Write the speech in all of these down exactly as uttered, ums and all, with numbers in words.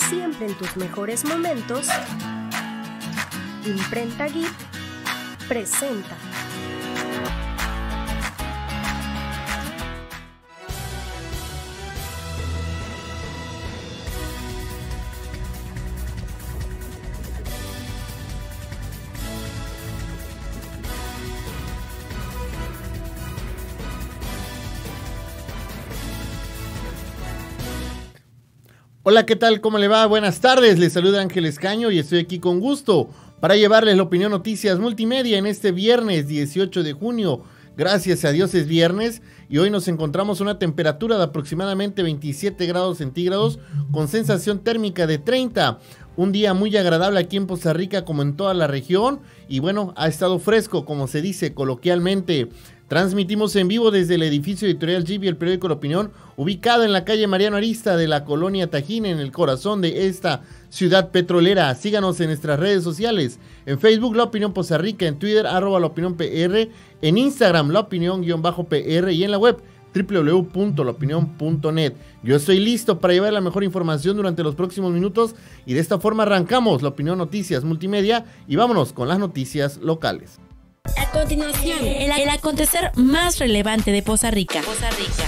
Siempre en tus mejores momentos, Imprenta G I P presenta. Hola, ¿qué tal? ¿Cómo le va? Buenas tardes, les saluda Ángel Escaño y estoy aquí con gusto para llevarles la opinión Noticias Multimedia en este viernes dieciocho de junio. Gracias a Dios es viernes y hoy nos encontramos a una temperatura de aproximadamente veintisiete grados centígrados con sensación térmica de treinta. Un día muy agradable aquí en Poza Rica como en toda la región y bueno, ha estado fresco como se dice coloquialmente. Transmitimos en vivo desde el edificio editorial G I B, el periódico La Opinión, ubicado en la calle Mariano Arista de la colonia Tajín, en el corazón de esta ciudad petrolera. Síganos en nuestras redes sociales, en Facebook La Opinión Poza Rica, en Twitter arroba La Opinión P R, en Instagram La Opinión-P R y en la web doble u doble u doble u punto la opinión punto net. Yo estoy listo para llevar la mejor información durante los próximos minutos y de esta forma arrancamos La Opinión Noticias Multimedia y vámonos con las noticias locales. A continuación, el, el acontecer más relevante de Poza Rica. Poza Rica.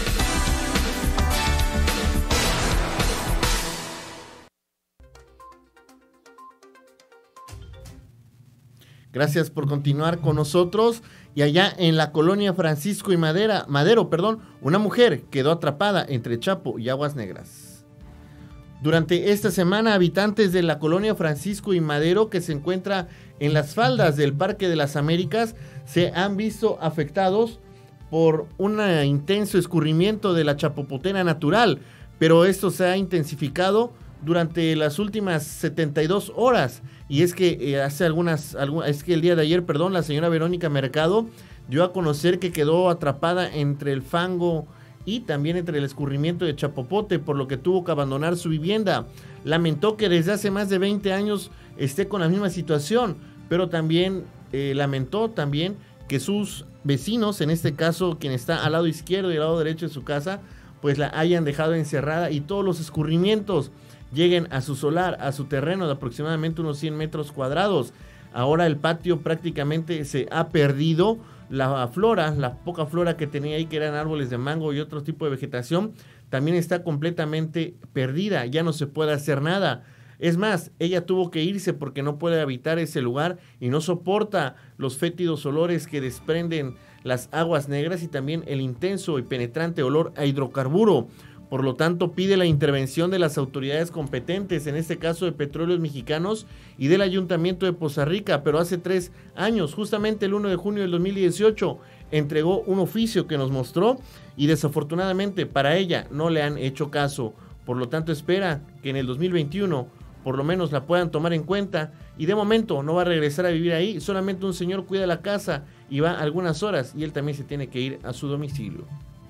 Gracias por continuar con nosotros. Y allá en la colonia Francisco y Madera, Madero, perdón, una mujer quedó atrapada entre Chapo y Aguas Negras. Durante esta semana, habitantes de la colonia Francisco y Madero, que se encuentra en las faldas del Parque de las Américas, se han visto afectados por un intenso escurrimiento de la chapopotera natural, pero esto se ha intensificado durante las últimas setenta y dos horas, y es que eh, hace algunas, algún, es que el día de ayer, perdón, la señora Verónica Mercado dio a conocer que quedó atrapada entre el fango y también entre el escurrimiento de Chapopote, por lo que tuvo que abandonar su vivienda. Lamentó que desde hace más de veinte años esté con la misma situación, pero también eh, lamentó también que sus vecinos, en este caso quien está al lado izquierdo y al lado derecho de su casa, pues la hayan dejado encerrada y todos los escurrimientos lleguen a su solar, a su terreno de aproximadamente unos cien metros cuadrados. Ahora el patio prácticamente se ha perdido. La flora, la poca flora que tenía ahí, que eran árboles de mango y otro tipo de vegetación, también está completamente perdida, ya no se puede hacer nada. Es más, ella tuvo que irse porque no puede habitar ese lugar y no soporta los fétidos olores que desprenden las aguas negras y también el intenso y penetrante olor a hidrocarburo. Por lo tanto, pide la intervención de las autoridades competentes, en este caso de Petróleos Mexicanos y del Ayuntamiento de Poza Rica, pero hace tres años, justamente el primero de junio del dos mil dieciocho, entregó un oficio que nos mostró y desafortunadamente para ella no le han hecho caso. Por lo tanto, espera que en el dos mil veintiuno por lo menos la puedan tomar en cuenta y de momento no va a regresar a vivir ahí, solamente un señor cuida la casa y va algunas horas y él también se tiene que ir a su domicilio.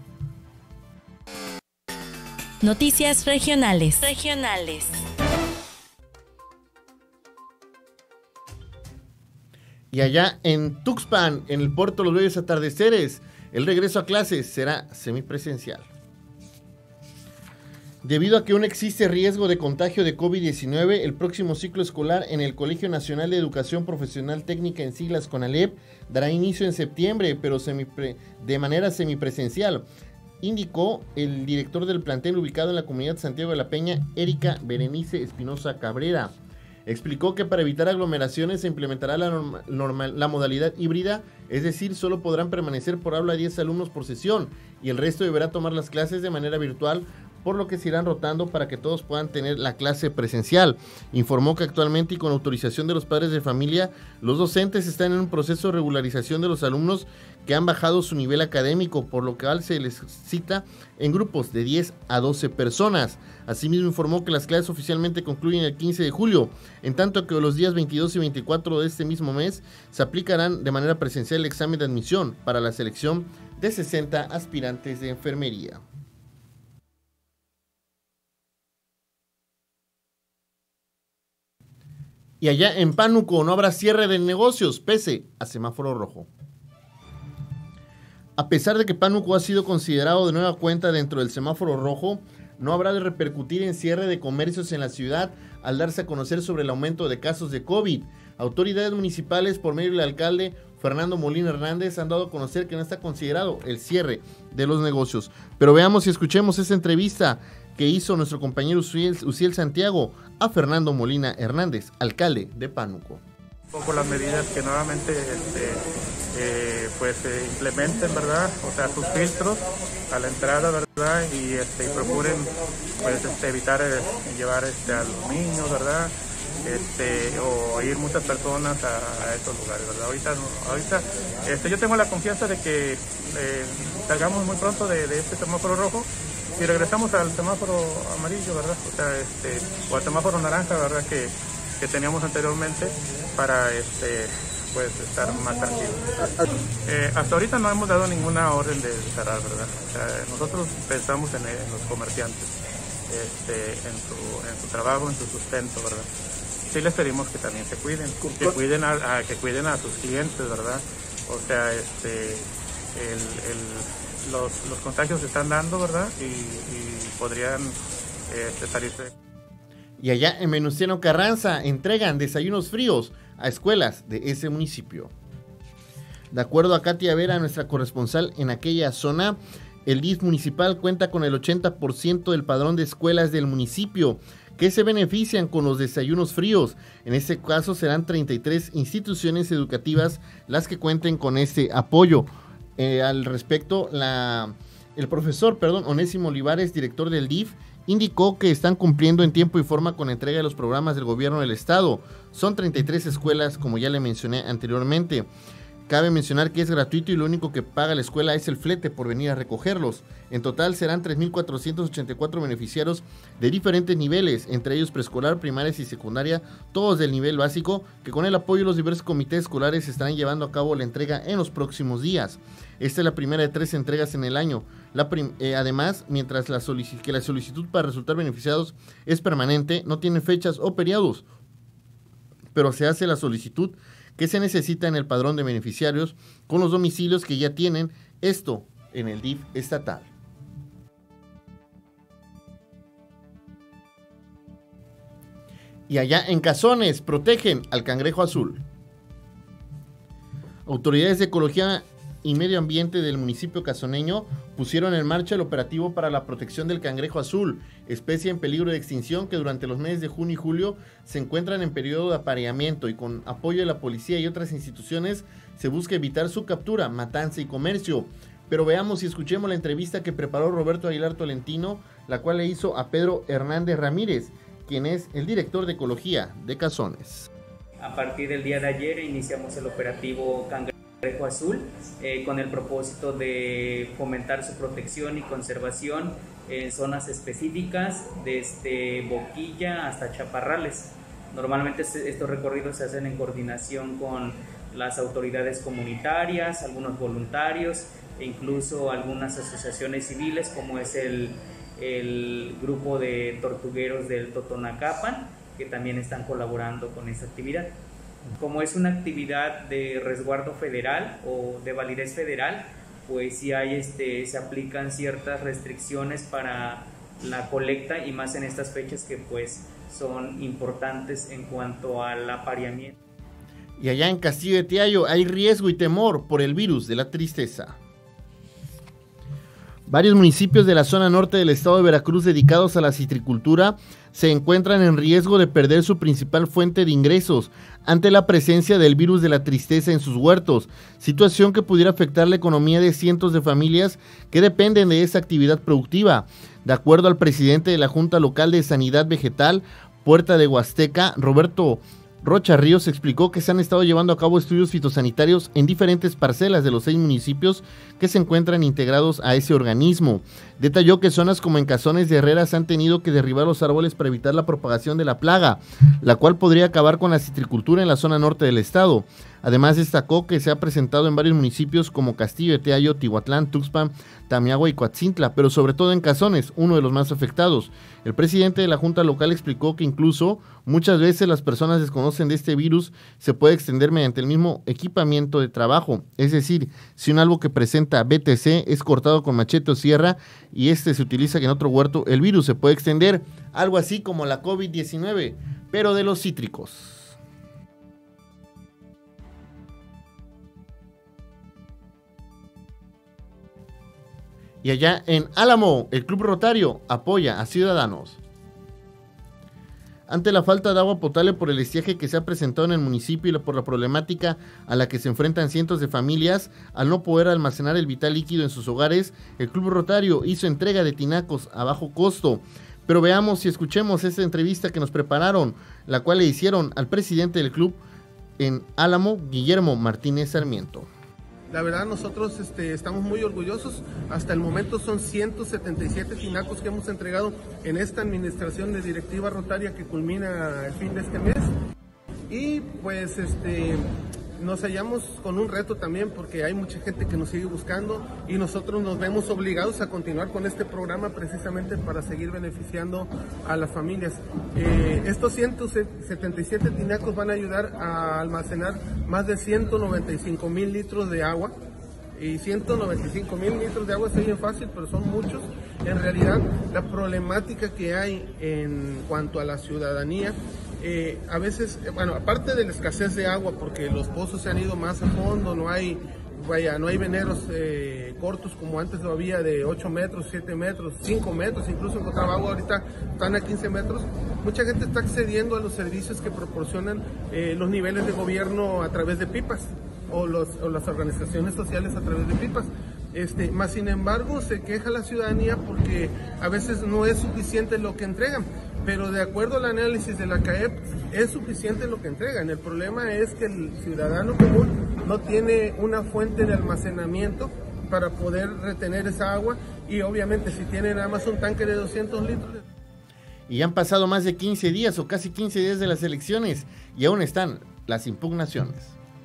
Noticias regionales. Regionales. Y allá en Tuxpan, en el puerto Los Bellos Atardeceres, el regreso a clases será semipresencial. Debido a que aún existe riesgo de contagio de COVID diecinueve, el próximo ciclo escolar en el Colegio Nacional de Educación Profesional Técnica, en siglas CONALEP, dará inicio en septiembre, pero semipre- de manera semipresencial, indicó el director del plantel ubicado en la comunidad Santiago de la Peña, Erika Berenice Espinosa Cabrera. Explicó que para evitar aglomeraciones se implementará la, norma, norma, la modalidad híbrida, es decir, solo podrán permanecer por aula diez alumnos por sesión y el resto deberá tomar las clases de manera virtual, por lo que se irán rotando para que todos puedan tener la clase presencial. Informó que actualmente y con autorización de los padres de familia, los docentes están en un proceso de regularización de los alumnos que han bajado su nivel académico, por lo que se les cita en grupos de diez a doce personas. Asimismo informó que las clases oficialmente concluyen el quince de julio, en tanto que los días veintidós y veinticuatro de este mismo mes se aplicarán de manera presencial el examen de admisión para la selección de sesenta aspirantes de enfermería. Y allá en Pánuco no habrá cierre de negocios, pese a semáforo rojo. A pesar de que Pánuco ha sido considerado de nueva cuenta dentro del semáforo rojo, no habrá de repercutir en cierre de comercios en la ciudad al darse a conocer sobre el aumento de casos de COVID. Autoridades municipales, por medio del alcalde Fernando Molina Hernández, han dado a conocer que no está considerado el cierre de los negocios. Pero veamos y escuchemos esa entrevista que hizo nuestro compañero Uciel, Uciel Santiago a Fernando Molina Hernández, alcalde de Pánuco. Un poco las medidas que nuevamente este, eh, pues se eh, implementen, ¿verdad? O sea, sus filtros a la entrada, ¿verdad? Y, este, y procuren pues este, evitar eh, llevar este, a los niños, ¿verdad? Este, o ir muchas personas a, a estos lugares, ¿verdad? Ahorita, ahorita este, yo tengo la confianza de que eh, salgamos muy pronto de, de este semáforo rojo y regresamos al semáforo amarillo, ¿verdad? O sea, este, o al semáforo naranja, ¿verdad? Que, que teníamos anteriormente para este, pues, estar más tranquilos. Eh, hasta ahorita no hemos dado ninguna orden de cerrar, ¿verdad? O sea, nosotros pensamos en, en los comerciantes, este, en, su, en su trabajo, en su sustento, ¿verdad? Sí les pedimos que también se cuiden, que cuiden a, a, que cuiden a sus clientes, ¿verdad? O sea, este, el, el, los, los contagios se están dando, ¿verdad? Y, y podrían este, salirse. Y allá en Venustiano Carranza entregan desayunos fríos a escuelas de ese municipio. De acuerdo a Katia Vera, nuestra corresponsal en aquella zona, el D I F municipal cuenta con el ochenta por ciento del padrón de escuelas del municipio que se benefician con los desayunos fríos. En este caso serán treinta y tres instituciones educativas las que cuenten con este apoyo. Eh, al respecto, la, el profesor, perdón, Onésimo Olivares, director del D I F, indicó que están cumpliendo en tiempo y forma con la entrega de los programas del gobierno del estado. Son treinta y tres escuelas, como ya le mencioné anteriormente. Cabe mencionar que es gratuito y lo único que paga la escuela es el flete por venir a recogerlos. En total serán tres mil cuatrocientos ochenta y cuatro beneficiarios de diferentes niveles, entre ellos preescolar, primaria y secundaria, todos del nivel básico, que con el apoyo de los diversos comités escolares estarán llevando a cabo la entrega en los próximos días. Esta es la primera de tres entregas en el año. La prim- eh, además, mientras la solic- que la solicitud para resultar beneficiados es permanente, no tiene fechas o periodos, pero se hace la solicitud que se necesita en el padrón de beneficiarios con los domicilios que ya tienen, esto en el D I F estatal. Y allá en Cazones protegen al cangrejo azul. Autoridades de ecología y medio ambiente del municipio cazoneño pusieron en marcha el operativo para la protección del cangrejo azul, especie en peligro de extinción que durante los meses de junio y julio se encuentran en periodo de apareamiento, y con apoyo de la policía y otras instituciones se busca evitar su captura, matanza y comercio. Pero veamos y escuchemos la entrevista que preparó Roberto Aguilar Tolentino, la cual le hizo a Pedro Hernández Ramírez, quien es el director de ecología de Cazones. A partir del día de ayer iniciamos el operativo Cangrejo Azul eh, con el propósito de fomentar su protección y conservación en zonas específicas, desde Boquilla hasta Chaparrales. Normalmente estos recorridos se hacen en coordinación con las autoridades comunitarias, algunos voluntarios e incluso algunas asociaciones civiles, como es el, el grupo de tortugueros del Totonacapan, que también están colaborando con esta actividad. Como es una actividad de resguardo federal o de validez federal, pues sí hay, este, se aplican ciertas restricciones para la colecta, y más en estas fechas que pues son importantes en cuanto al apareamiento. Y allá en Castillo de Tiallo hay riesgo y temor por el virus de la tristeza. Varios municipios de la zona norte del estado de Veracruz dedicados a la citricultura se encuentran en riesgo de perder su principal fuente de ingresos ante la presencia del virus de la tristeza en sus huertos, situación que pudiera afectar la economía de cientos de familias que dependen de esa actividad productiva. De acuerdo al presidente de la Junta Local de Sanidad Vegetal, Puerta de Huasteca, Roberto Rocha Ríos, explicó que se han estado llevando a cabo estudios fitosanitarios en diferentes parcelas de los seis municipios que se encuentran integrados a ese organismo. Detalló que zonas como en Cazones de Herreras han tenido que derribar los árboles para evitar la propagación de la plaga, la cual podría acabar con la citricultura en la zona norte del estado. Además destacó que se ha presentado en varios municipios como Castillo de Teayo, Tihuatlán, Tuxpan, Tamiahua y Coatzintla, pero sobre todo en Cazones, uno de los más afectados. El presidente de la Junta Local explicó que incluso muchas veces las personas desconocen de este virus, se puede extender mediante el mismo equipamiento de trabajo. Es decir, si un árbol que presenta B T C es cortado con machete o sierra y este se utiliza en otro huerto, el virus se puede extender, algo así como la COVID diecinueve, pero de los cítricos. Y allá en Álamo, el Club Rotario apoya a ciudadanos. Ante la falta de agua potable por el estiaje que se ha presentado en el municipio y por la problemática a la que se enfrentan cientos de familias al no poder almacenar el vital líquido en sus hogares, el Club Rotario hizo entrega de tinacos a bajo costo. Pero veamos y escuchemos esta entrevista que nos prepararon, la cual le hicieron al presidente del club en Álamo, Guillermo Martínez Sarmiento. La verdad nosotros este, estamos muy orgullosos. Hasta el momento son ciento setenta y siete tinacos que hemos entregado en esta administración de directiva rotaria que culmina el fin de este mes. Y pues este, nos hallamos con un reto también porque hay mucha gente que nos sigue buscando y nosotros nos vemos obligados a continuar con este programa precisamente para seguir beneficiando a las familias. Eh, estos ciento setenta y siete tinacos van a ayudar a almacenar más de ciento noventa y cinco mil litros de agua. Y ciento noventa y cinco mil litros de agua se oye fácil, pero son muchos. En realidad, la problemática que hay en cuanto a la ciudadanía, eh, a veces, bueno, aparte de la escasez de agua, porque los pozos se han ido más a fondo, no hay, vaya, no hay veneros eh, cortos como antes lo había de ocho metros, siete metros, cinco metros, incluso encontraba agua, ahorita están a quince metros. Mucha gente está accediendo a los servicios que proporcionan eh, los niveles de gobierno a través de pipas. O, los, o las organizaciones sociales a través de pipas. Este, más sin embargo, se queja la ciudadanía porque a veces no es suficiente lo que entregan, pero de acuerdo al análisis de la C A E P, es suficiente lo que entregan. El problema es que el ciudadano común no tiene una fuente de almacenamiento para poder retener esa agua y obviamente si tiene nada más un tanque de doscientos litros. Y han pasado más de quince días o casi quince días de las elecciones y aún están las impugnaciones.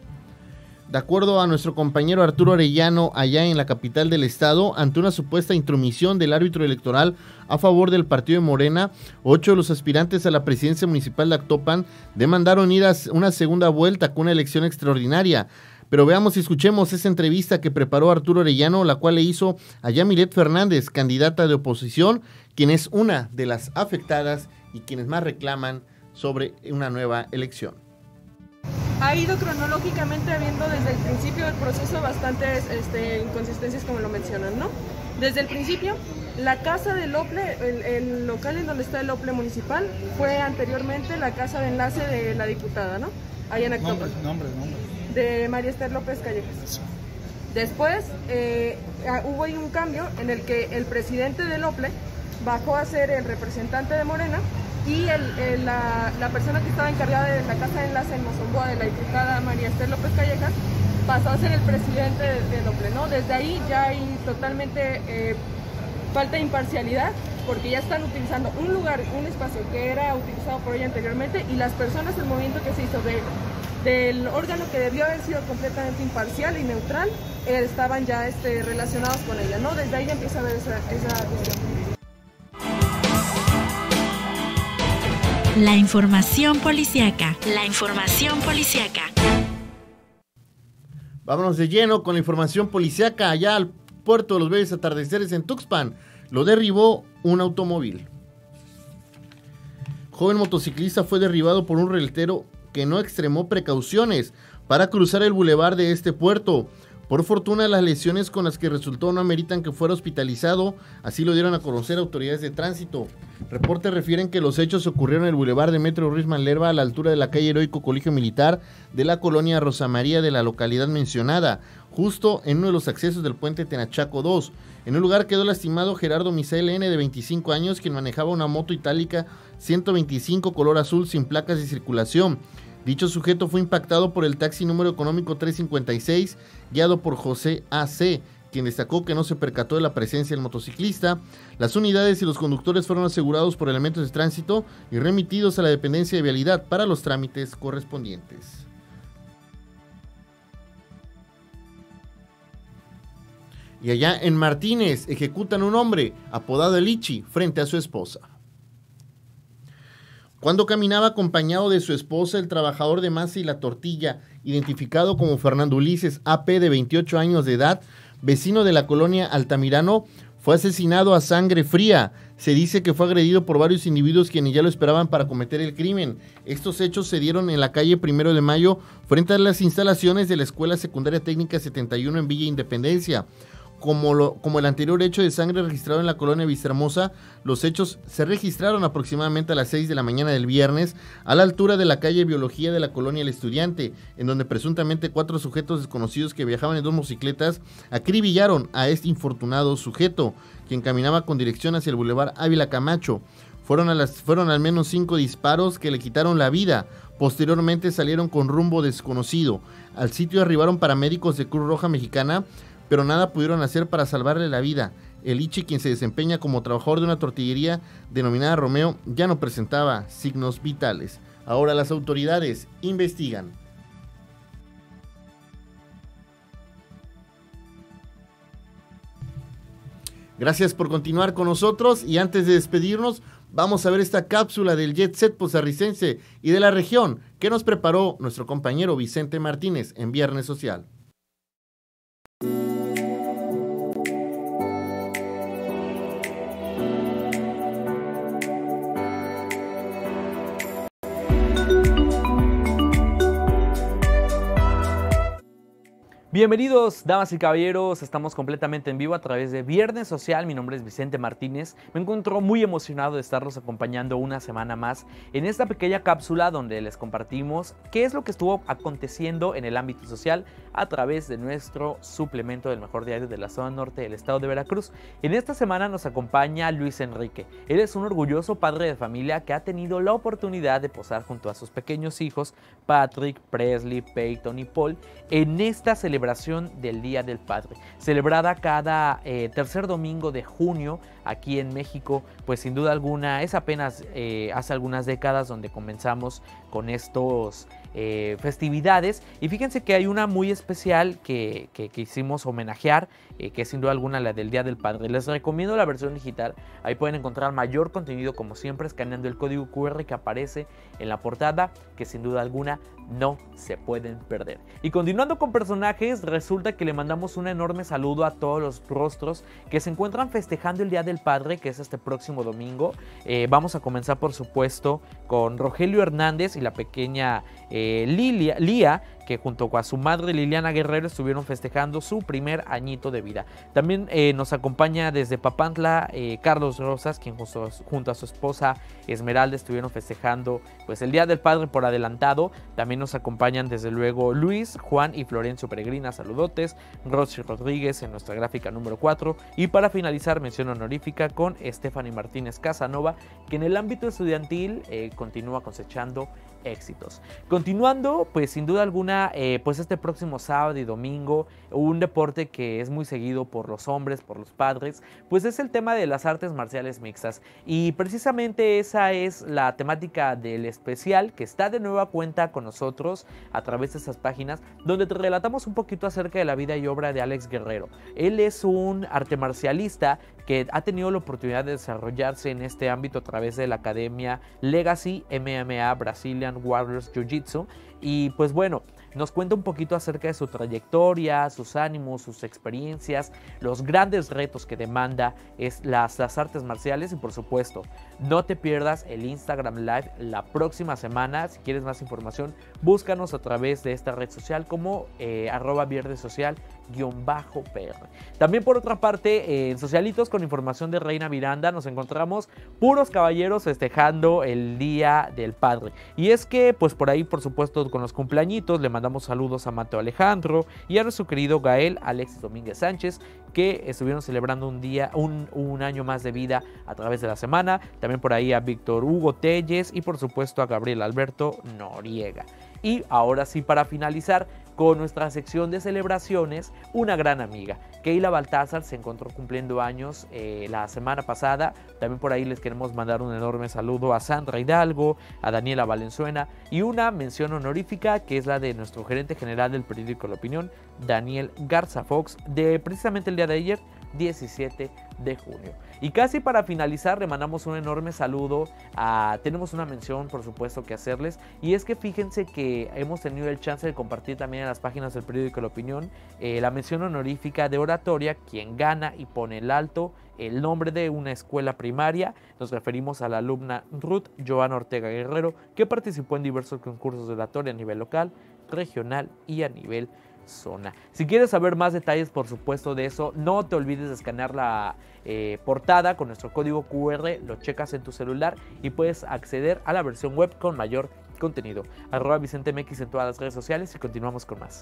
De acuerdo a nuestro compañero Arturo Arellano, allá en la capital del estado, ante una supuesta intromisión del árbitro electoral a favor del partido de Morena, ocho de los aspirantes a la presidencia municipal de Actopan demandaron ir a una segunda vuelta con una elección extraordinaria. Pero veamos y escuchemos esa entrevista que preparó Arturo Arellano, la cual le hizo a Yamilet Fernández, candidata de oposición, quien es una de las afectadas y quienes más reclaman sobre una nueva elección. Ha ido cronológicamente habiendo desde el principio del proceso bastantes este, inconsistencias como lo mencionan, ¿no? Desde el principio, la casa del OPLE, el, el local en donde está el OPLE municipal, fue anteriormente la casa de enlace de la diputada, ¿no? Allá en Actopan. Nombres, nombres, nombres. De María Esther López Callejas. Después eh, hubo ahí un cambio en el que el presidente del OPLE bajó a ser el representante de Morena y el, el, la, la persona que estaba encargada de la casa de enlace en Mozamboa, de la diputada María Esther López Callejas, pasó a ser el presidente del OPLE, ¿no? Desde ahí ya hay totalmente eh, falta de imparcialidad, porque ya están utilizando un lugar, un espacio que era utilizado por ella anteriormente, y las personas, el movimiento que se hizo de, del órgano que debió haber sido completamente imparcial y neutral, eh, estaban ya este, relacionados con ella, ¿no? Desde ahí ya empieza a haber esa, esa cuestión. La información policíaca. La información policíaca. Vámonos de lleno con la información policíaca. Allá al puerto de los Bellos Atardeceres en Tuxpan, lo derribó un automóvil. Joven motociclista fue derribado por un reletero que no extremó precauciones para cruzar el bulevar de este puerto. Por fortuna, las lesiones con las que resultó no ameritan que fuera hospitalizado, así lo dieron a conocer autoridades de tránsito. Reportes refieren que los hechos ocurrieron en el bulevar de Metro Ruiz Manlerva, a la altura de la calle Heroico Colegio Militar de la colonia Rosa María de la localidad mencionada, justo en uno de los accesos del puente Tenachaco dos. En un lugar quedó lastimado Gerardo Misael N., de veinticinco años, quien manejaba una moto itálica ciento veinticinco color azul sin placas de circulación. Dicho sujeto fue impactado por el taxi número económico trescientos cincuenta y seis, guiado por José A C, quien destacó que no se percató de la presencia del motociclista. Las unidades y los conductores fueron asegurados por elementos de tránsito y remitidos a la dependencia de vialidad para los trámites correspondientes. Y allá en Martínez ejecutan a un hombre apodado El Ichi frente a su esposa. Cuando caminaba acompañado de su esposa, el trabajador de masa y la tortilla, identificado como Fernando Ulises A P, de veintiocho años de edad, vecino de la colonia Altamirano, fue asesinado a sangre fría. Se dice que fue agredido por varios individuos quienes ya lo esperaban para cometer el crimen. Estos hechos se dieron en la calle Primero de Mayo, frente a las instalaciones de la Escuela Secundaria Técnica setenta y uno en Villa Independencia. Como, lo, como el anterior hecho de sangre registrado en la colonia Vistahermosa, los hechos se registraron aproximadamente a las seis de la mañana del viernes, a la altura de la calle Biología de la colonia El Estudiante, en donde presuntamente cuatro sujetos desconocidos que viajaban en dos motocicletas acribillaron a este infortunado sujeto, quien caminaba con dirección hacia el Boulevard Ávila Camacho. Fueron, a las, fueron al menos cinco disparos que le quitaron la vida. Posteriormente salieron con rumbo desconocido. Al sitio arribaron paramédicos de Cruz Roja Mexicana, pero nada pudieron hacer para salvarle la vida. El Ichi, quien se desempeña como trabajador de una tortillería denominada Romeo, ya no presentaba signos vitales. Ahora las autoridades investigan. Gracias por continuar con nosotros, y antes de despedirnos, vamos a ver esta cápsula del Jet Set costarricense y de la región que nos preparó nuestro compañero Vicente Martínez en Viernes Social. Bienvenidos, damas y caballeros, estamos completamente en vivo a través de Viernes Social. Mi nombre es Vicente Martínez. Me encuentro muy emocionado de estarlos acompañando una semana más en esta pequeña cápsula donde les compartimos qué es lo que estuvo aconteciendo en el ámbito social a través de nuestro suplemento del mejor diario de la zona norte del estado de Veracruz. En esta semana nos acompaña Luis Enrique. Él es un orgulloso padre de familia que ha tenido la oportunidad de posar junto a sus pequeños hijos Patrick, Presley, Peyton y Paul en esta celebración del Día del Padre, celebrada cada eh, tercer domingo de junio aquí en México. Pues sin duda alguna es apenas eh, hace algunas décadas donde comenzamos con estos eh, festividades, y fíjense que hay una muy especial que, que, que hicimos homenajear, eh, que es sin duda alguna la del Día del Padre. Les recomiendo la versión digital, ahí pueden encontrar mayor contenido como siempre escaneando el código cu erre que aparece en la portada, que sin duda alguna no se pueden perder. Y continuando con personajes, resulta que le mandamos un enorme saludo a todos los rostros que se encuentran festejando el Día del Padre, que es este próximo domingo. Eh, vamos a comenzar por supuesto con Rogelio Hernández y la pequeña eh, Lilia, Lía, que junto a su madre Liliana Guerrero estuvieron festejando su primer añito de vida. También eh, nos acompaña desde Papantla eh, Carlos Rosas, quien junto a, junto a su esposa Esmeralda estuvieron festejando pues el Día del Padre por adelantado. También nos acompañan desde luego Luis, Juan y Florencio Peregrina, saludotes. Rosy Rodríguez en nuestra gráfica número cuatro. Y para finalizar, mención honorífica con Stephanie Martínez Casanova, que en el ámbito estudiantil eh, continúa cosechando éxitos. Continuando, pues sin duda alguna, eh, pues este próximo sábado y domingo, un deporte que es muy seguido por los hombres, por los padres, pues es el tema de las artes marciales mixtas, y precisamente esa es la temática del especial que está de nueva cuenta con nosotros a través de esas páginas, donde te relatamos un poquito acerca de la vida y obra de Alex Guerrero. Él es un arte marcialista que ha tenido la oportunidad de desarrollarse en este ámbito a través de la Academia Legacy M M A Brazilian Warriors Jiu-Jitsu, y pues bueno, nos cuenta un poquito acerca de su trayectoria, sus ánimos, sus experiencias, los grandes retos que demanda es las, las artes marciales, y por supuesto, no te pierdas el Instagram Live la próxima semana. Si quieres más información, búscanos a través de esta red social como eh, arroba viernes social guión bajo P R. También por otra parte, eh, en Socialitos con información de Reina Miranda nos encontramos puros caballeros festejando el Día del Padre. Y es que pues por ahí por supuesto con los cumpleañitos le mandamos saludos a Mateo Alejandro y a nuestro querido Gael Alexis Domínguez Sánchez, que estuvieron celebrando un día, un, un año más de vida a través de la semana. También por ahí a Víctor Hugo Telles y por supuesto a Gabriel Alberto Noriega. Y ahora sí, para finalizar, con nuestra sección de celebraciones, una gran amiga. Keila Baltázar se encontró cumpliendo años eh, la semana pasada. También por ahí les queremos mandar un enorme saludo a Sandra Hidalgo, a Daniela Valenzuela y una mención honorífica que es la de nuestro gerente general del periódico La Opinión, Daniel Garza Fox, de precisamente el día de ayer, diecisiete de junio. Y casi para finalizar, le mandamos un enorme saludo a... Tenemos una mención, por supuesto, que hacerles, y es que fíjense que hemos tenido el chance de compartir también en las páginas del periódico La Opinión eh, la mención honorífica de oratoria, quien gana y pone el alto el nombre de una escuela primaria. Nos referimos a la alumna Ruth Joana Ortega Guerrero, que participó en diversos concursos de oratoria a nivel local, regional y a nivel zona. Si quieres saber más detalles, por supuesto, de eso, no te olvides de escanear la eh, portada con nuestro código cu erre, lo checas en tu celular y puedes acceder a la versión web con mayor contenido. Arroba Vicente M X en todas las redes sociales y continuamos con más.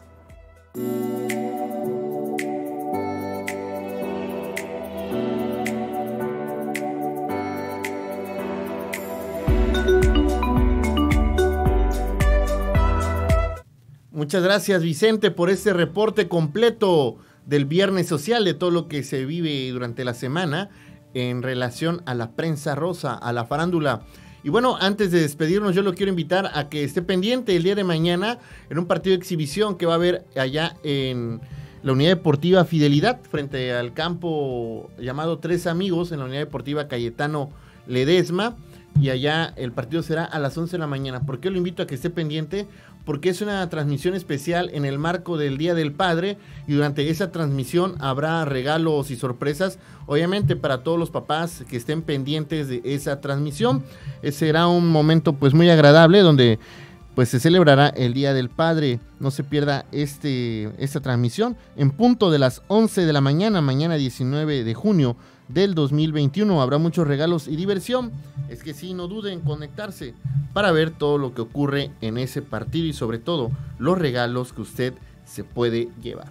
Muchas gracias, Vicente, por este reporte completo del Viernes Social, de todo lo que se vive durante la semana en relación a la prensa rosa, a la farándula. Y bueno, antes de despedirnos, yo lo quiero invitar a que esté pendiente el día de mañana en un partido de exhibición que va a haber allá en la Unidad Deportiva Fidelidad, frente al campo llamado Tres Amigos, en la Unidad Deportiva Cayetano Ledesma. Y allá el partido será a las once de la mañana. ¿Por qué lo invito a que esté pendiente? Porque es una transmisión especial en el marco del Día del Padre, y durante esa transmisión habrá regalos y sorpresas, obviamente para todos los papás que estén pendientes de esa transmisión. Eh, será un momento pues muy agradable donde pues se celebrará el Día del Padre. No se pierda este, esta transmisión en punto de las once de la mañana, mañana diecinueve de junio del dos mil veintiuno. Habrá muchos regalos y diversión. Es que sí, no duden en conectarse para ver todo lo que ocurre en ese partido y sobre todo los regalos que usted se puede llevar.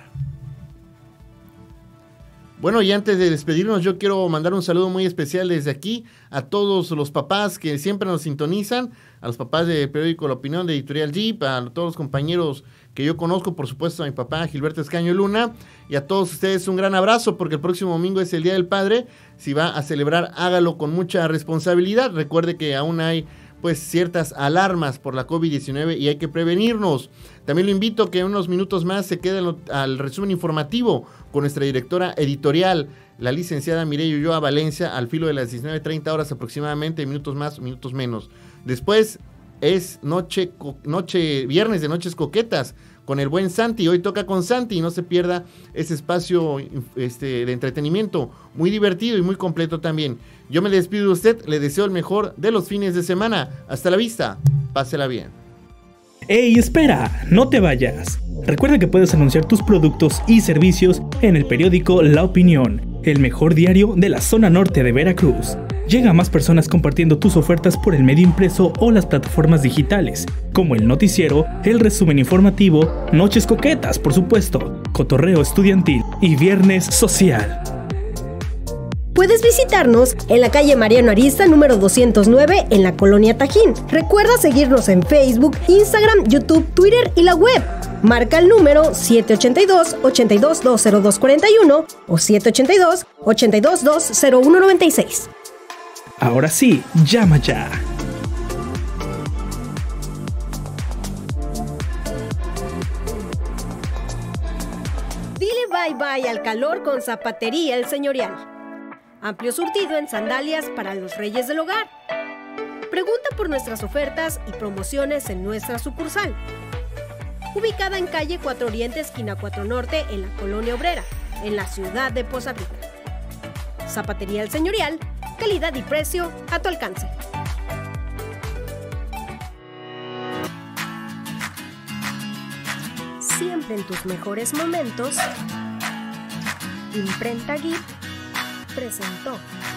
Bueno, y antes de despedirnos, yo quiero mandar un saludo muy especial desde aquí a todos los papás que siempre nos sintonizan, a los papás de Periódico La Opinión, de Editorial Jeep, a todos los compañeros que yo conozco, por supuesto a mi papá Gilberto Escaño Luna, y a todos ustedes un gran abrazo, porque el próximo domingo es el Día del Padre. Si va a celebrar, hágalo con mucha responsabilidad. Recuerde que aún hay pues ciertas alarmas por la COVID diecinueve y hay que prevenirnos. También lo invito a que en unos minutos más se quede al, al resumen informativo con nuestra directora editorial, la licenciada Mireya Ulloa Valencia, al filo de las diecinueve treinta horas aproximadamente, minutos más, minutos menos. Después es noche, noche, viernes de Noches Coquetas con el buen Santi. Hoy toca con Santi y no se pierda ese espacio este, de entretenimiento muy divertido y muy completo también. Yo me despido de usted, le deseo el mejor de los fines de semana. Hasta la vista, pásela bien. ¡Ey, espera! ¡No te vayas! Recuerda que puedes anunciar tus productos y servicios en el periódico La Opinión, el mejor diario de la zona norte de Veracruz. Llega a más personas compartiendo tus ofertas por el medio impreso o las plataformas digitales, como el noticiero, el resumen informativo, Noches Coquetas, por supuesto, Cotorreo Estudiantil y Viernes Social. Puedes visitarnos en la calle Mariano Arista número doscientos nueve en la colonia Tajín. Recuerda seguirnos en Facebook, Instagram, YouTube, Twitter y la web. Marca el número siete ocho dos, ocho dos dos cero dos cuatro uno o siete ocho dos, ocho dos dos cero uno nueve seis. Ahora sí, llama ya. Dile bye bye al calor con Zapatería El Señorial. Amplio surtido en sandalias para los reyes del hogar. Pregunta por nuestras ofertas y promociones en nuestra sucursal. Ubicada en calle cuatro Oriente, esquina cuatro Norte, en la Colonia Obrera, en la ciudad de Poza Rica. Zapatería El Señorial, calidad y precio a tu alcance. Siempre en tus mejores momentos, Imprenta Geek presentó.